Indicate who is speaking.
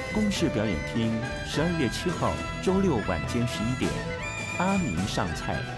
Speaker 1: 公视表演厅12月7号周六晚间11点，阿明上菜。